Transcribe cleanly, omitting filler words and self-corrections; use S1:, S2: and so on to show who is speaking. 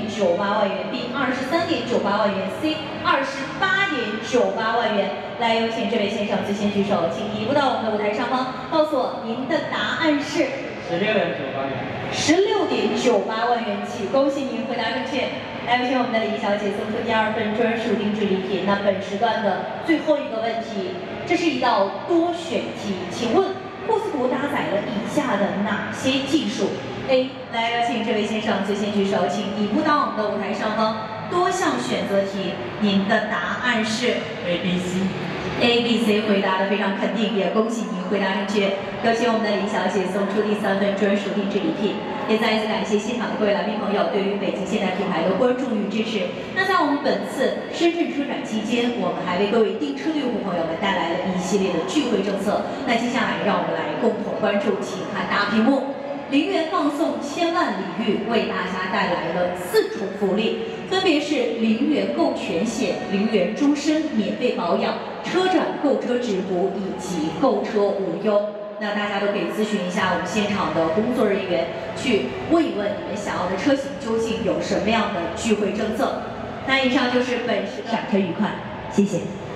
S1: 28万元 ，B 23.98万元 ，C 28.98万元。来，有请这位先生最先举手，请移步到我们的舞台上方，告诉我您的答案是16.98万元起，恭喜您回答正确。来，有请我们的李小姐送出第2份专属定制礼品。那本时段的最后一个问题，这是一道多选题，请问库斯图搭载了以下的哪些技术 ？A， 来，有请这位先生最先举手，请移步到我们的舞台上方。多项选择题，您的答案是 A、B、C 回答的非常肯定，也恭喜您回答正确。有请我们的李小姐送出第3份专属定制礼品，也再一次感谢现场的各位来宾朋友对于北京现代品牌的关注与支持。那在我们本次深圳车展期间，我们还为各位订车的用户朋友们带来了一系列的聚会政策。那接下来让我们来共同关注，请看大屏幕。零元放送1000万礼遇，为大家带来了4重福利，分别是0元购全险、0元终身免费保养、车展购车直补以及购车无忧。那大家都可以咨询一下我们现场的工作人员，去问一问你们想要的车型究竟有什么样的聚会政策。那以上就是本时展车愉快，谢谢。